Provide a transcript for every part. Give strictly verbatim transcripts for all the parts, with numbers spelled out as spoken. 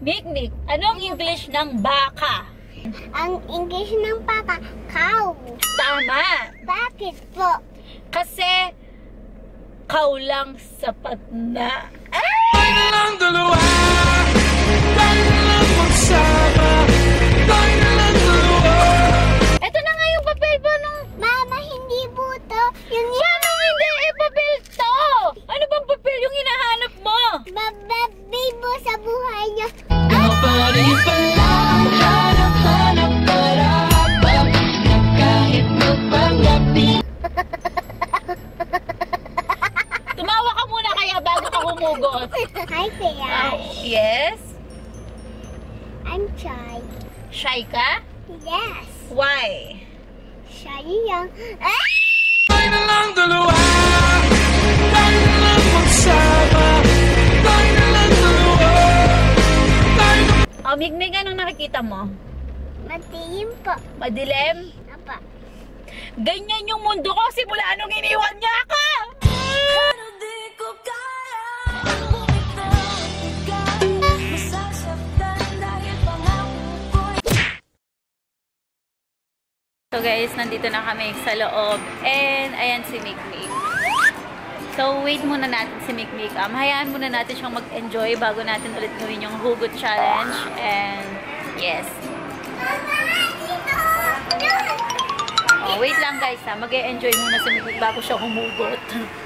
Mikmik, anong English ng baka? Ang English ng baka, cow. Tama. Bakit po? Kasi, cow lang sapat na. Tayo na lang dalawa, tayo na lang magsama, tayo na lang dalawa. Ito na nga yung papel po nung... Mama, hindi buto. Yung Paano hindi? Eh, papel to! Ano bang papel yung hinahanap mo? bababi mo sa buhay niya. Nobody pa lang, hanap-hanap para pa, na kahit magpangapi. Tumawa ka muna kaya bago ka humugot. Hi, Kuya. Yes? I'm shy. Shy ka? Yes. Why? Shy lang. Ah! Tayo na lang dalawa, tayo na lang magsama, tayo na lang dalawa, tayo na... Oh, Mikmik, anong nakikita mo? Matiim po. Madilim? Apa. Ganyan yung mundo ko simula nung iniwan niya ako! Pero di ko kaya bumitaw, ikaw masasaktan dahil pangako ko'y... So guys, nandito na kami sa loob. And ayan si Mikmik. So wait muna natin si Mikmik. Um, hayaan muna natin siyang mag-enjoy bago natin ulit gawin yung hugot challenge. And yes. Oh, wait lang guys ha. Mag-e-enjoy muna si Mikmik bago siya humugot.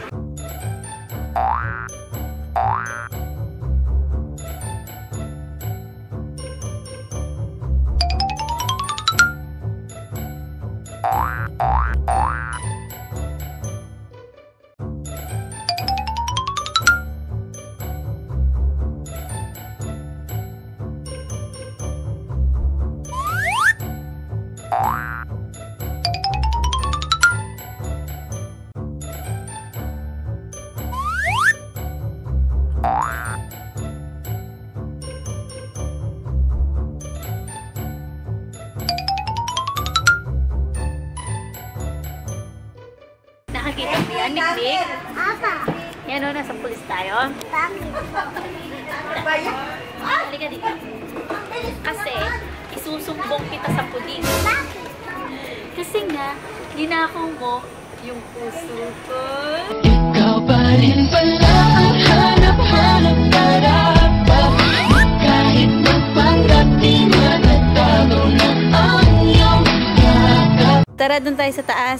Nakakita mo yan, Mikmik? Apa. Yan o, nasa pulis tayo. Bakit po? Ah, halika dito. Kasi, isusumbong kita sa pulis. Bakit? Kasi nga, ninakaw mo yung puso ko. Ikaw pa rin pala ang hanap-hanap para pa, kahit magpanggap di matatago na ang iyong yakap. Tara, doon tayo sa taas.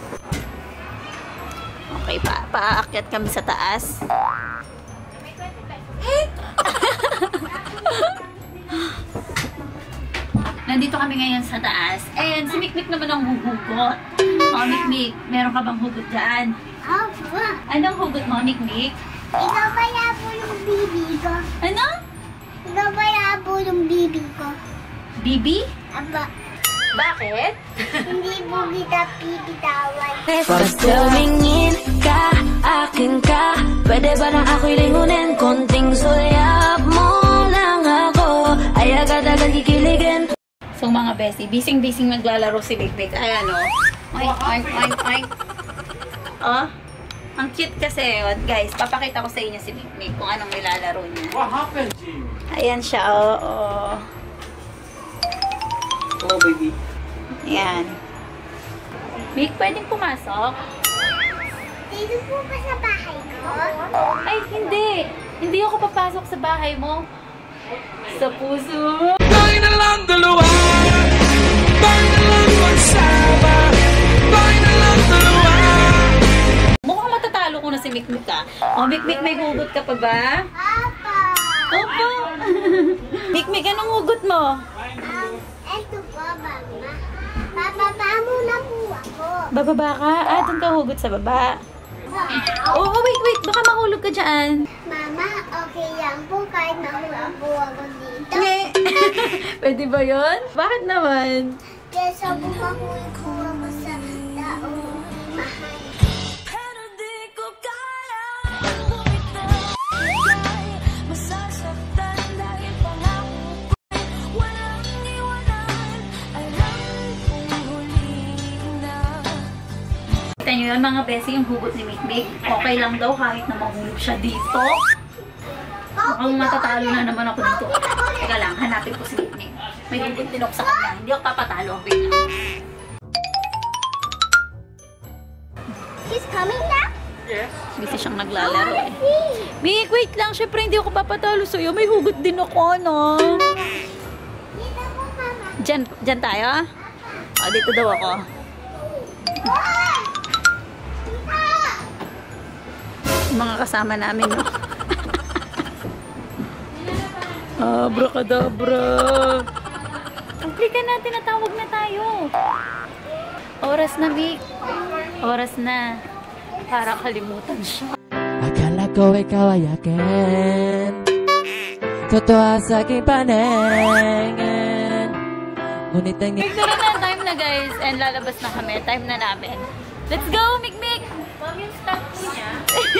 Okay, pa paaakyat kami sa taas. Nandito kami ngayon sa taas. And si Mikmik naman ang huhugot. Oh, Mikmik, meron ka bang hugot dyan? Apa. Anong hugot mo, Mikmik? Ikaw ba yabo yung bibi ko? Ano? Ikaw ba yabo yung bibi ko? Bibi? Apa. Bakit? Hindi mo kita pipitawan. Pag tumingin ka, akin ka, pwede ba na ako'y lingunin? Konting sulyap mo lang ako, ay agad-agad kikiligin. So mga bestie, bising-bising naglalaro si Mikmik. Ayan o. Oink, oink, oink, oink. Oh, ang cute kasi. Oh, guys, papakita ko sa inyo si Mikmik kung anong nilalaro niya. What happened, Jim? Ayan siya, oo. Oh, oh. Oh, baby. Ayan. Mik, pwedeng pumasok? Dito po ba sa bahay ko? Ay, hindi. Hindi ako papasok sa bahay mo. Sa puso. Tayo na lang dalawa, tayo na lang magsama, tayo na lang dalawa. Mukhang matatalo ko na si Mikmik ka. O, Mikmik, may hugot ka pa ba? Apa. Opo. Mikmik, anong hugot mo? Um, eto po, mama. Bababa muna po ako. Bababa ka? Ah, doon ka hugot sa baba. Oh, oh, wait, wait. Baka mahulog ka dyan. Mama, okay lang po kahit nahulog po ako dito. Nge. Pwede ba yun? Bakit naman? Kesa po mahulog po ako sa taong mahal. Pero di ko kaya bumitaw, ika'y masasaktan dahil pangako ko'y walang iwanan. Alam kong huli na. Kita nyo yun mga besi, yung hugot ni Mikmik. Okay lang daw kahit na mahulog siya dito. Mukhang matatalo na naman ako dito. May hugot din ako sa kanya. Hindi ako papatalo. Wait lang. He's coming back? Yes. Busy siyang naglalaro eh. Mick, wait lang. Siyempre, hindi ako papatalo sa'yo. May hugot din ako, ano? Dito po, Mama. Diyan, diyan tayo? O, dito daw ako. Mga kasama namin, no? Abracadabra. Komplika na, tinatawag na tayo. Oras na, Mick. Oras na. Para kalimutan siya. Akala ko ikaw ay akin, totoo sa aking paningin. Ngunit ang Tara na, time na guys. And lalabas na kami. Time na namin. Let's go, Mick Mick! Huwag yung stop niya.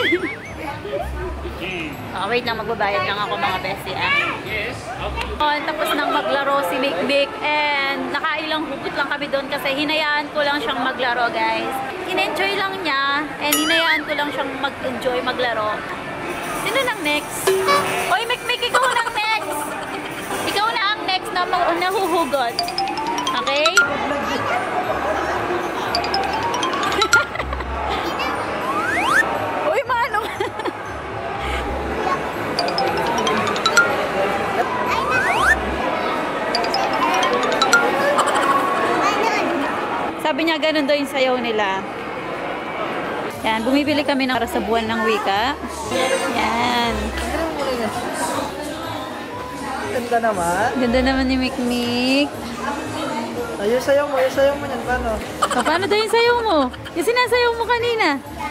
Oh, wait lang, magbabayad lang ako mga bestie. Ah. Yes. Okay. Oh, tapos nang maglaro si Mick Mick and nakailang hugot lang kami doon kasi hinayaan ko lang siyang maglaro guys. In-enjoy lang niya and hinayaan ko lang siyang mag-enjoy maglaro. Sino nang next? Oy, Mick Mick, ikaw nang next! Ikaw na ang next na nahuhugot. Okay? Uy, mano! Sabi niya ganun daw yung sayaw nila. Yan, bumibili kami ng para sa buwan ng wika. Yan. Ganda naman. Ganda naman ni Mick Mick. Ayun, sayaw mo. Ayun, sayaw mo yan. Paano? O, paano daw yung sayaw mo? Yung sinasayaw mo kanina.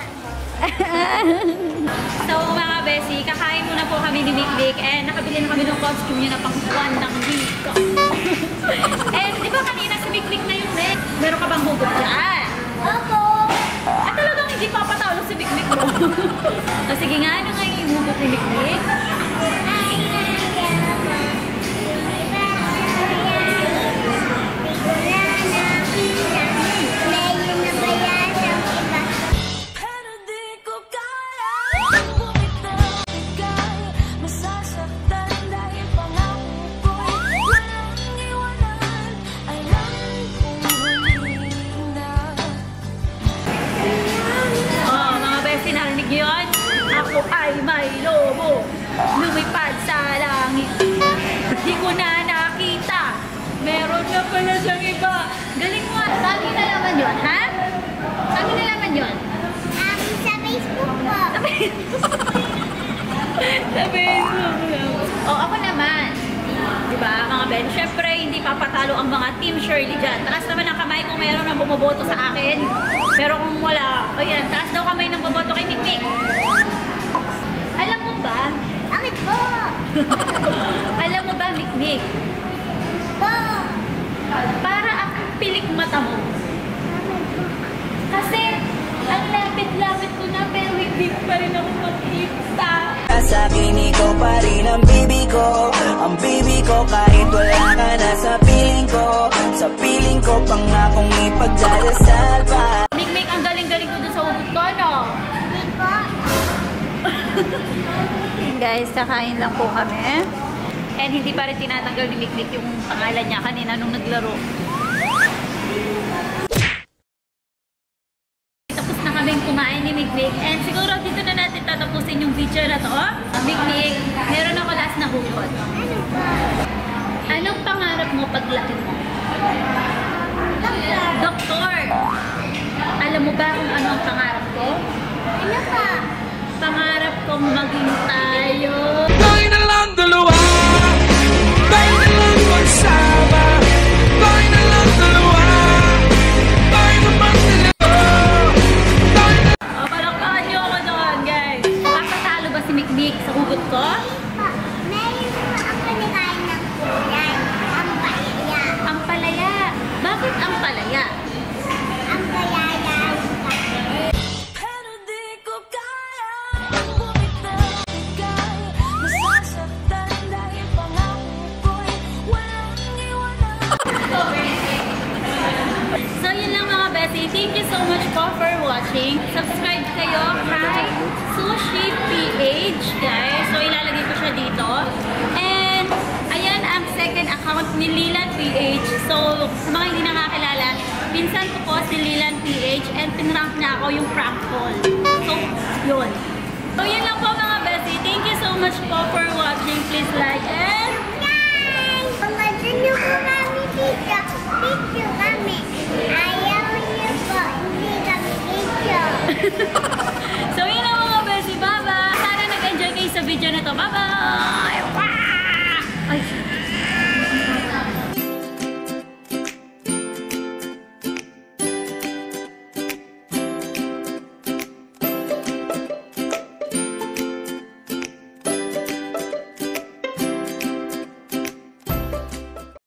So mga besi, kakain muna po kami ni Mick Mick and nakabili na kami ng costume niya na pang buwan ng wika. And di ba kanina si Mick Mick na yung neck? Meron ka bang hugot dyan? Opo. At talagang hindi papatalo si Mick Mick mo. O sige nga, ano nga yung hugot ni Mick Mick? Pero di ko kaya bumitaw, bigay, masasaktan dahil pangako ko'y walang iwanan. Alam kong huli na. Oh, mga besi, narinig niyo yun? Ako ay may lobo. Lumipad sa langit. Di ko na nakita. Meron na pala siyang iba. Galing mo. Saan niyo nalaman yun, ha? Saan niyo nalaman yun? Um, sa Facebook po. Sa Facebook. Sa Facebook lang. Oh, ako naman. Diba, mga Ben? Siyempre, hindi papatalo ang mga Team Shirley dyan. Taas naman ang kamay kung meron ang bumoboto sa akin. Pero kung wala, o yan, taas daw kamay ng bumoto kay Mick Mick. Alam mo ba? Bakit po? Alam mo ba, Mick Mick? Po. Para ang pilik mata mo. Kasi, ang lapit-lapit ko na, pero hindi pa rin ako mag-ipsa. sa akin, ikaw pa rin ang baby ko. Ang baby ko kahit wala ka na sa piling ko. Sa piling ko pangakong ipagdarasal pa. Mick Mick, ang galing-galing ko dun sa hugot ko, no? Hindi po. Guys, kakain lang po kami. And hindi pa rin tinatanggal ni Mick Mick yung pangalan niya kanina nung naglaro. Tapos na kaming kumain ni Mick Mick. And siguro dito na natin tatapusin yung video na to. Mick Mick, meron ako last na hugot. Ano po? Anong pangarap mo paglaki mo? Doktor. Doktor! Alam mo ba kung ano ang pangarap ko? Ano pa? Pangarap kong maging tayo. Tayo na lang dalawa, tayo na lang magsama, tayo na lang dalawa, tayo naman dalawa, tayo na... O, palakpakan niyo ako doon, guys. Papatalo ba si Mick Mick sa hugot ko? Pa, meron pa ako nakain ng kulay. Ang palaya. Ang palaya. Bakit ang palaya? Ang palaya. Pero di ko kaya bumitaw, bigay, masasaktan dahil pangako ko'y walang iwanan. So, yun lang mga bestie. Thank you so much po for watching. Subscribe kayo kay Sushi P H, guys. So, ilalagay ko siya dito. And, ayan ang second account account ni Lilan P H. So, sa mga hindi nakakilala, pinsan ko po si Lilan P H and pinrank niya ako yung prank call. So, yun. So, yun lang po mga bestie. Thank you so much po for watching. Please like and... Guys! Pagkasin niyo po kami dito. Picture kami. Ayaw niyo po. Hindi kami picture. So, yun lang mga bestie. Bye-bye! Sana nag-enjoy kayo sa video na to. Bye-bye!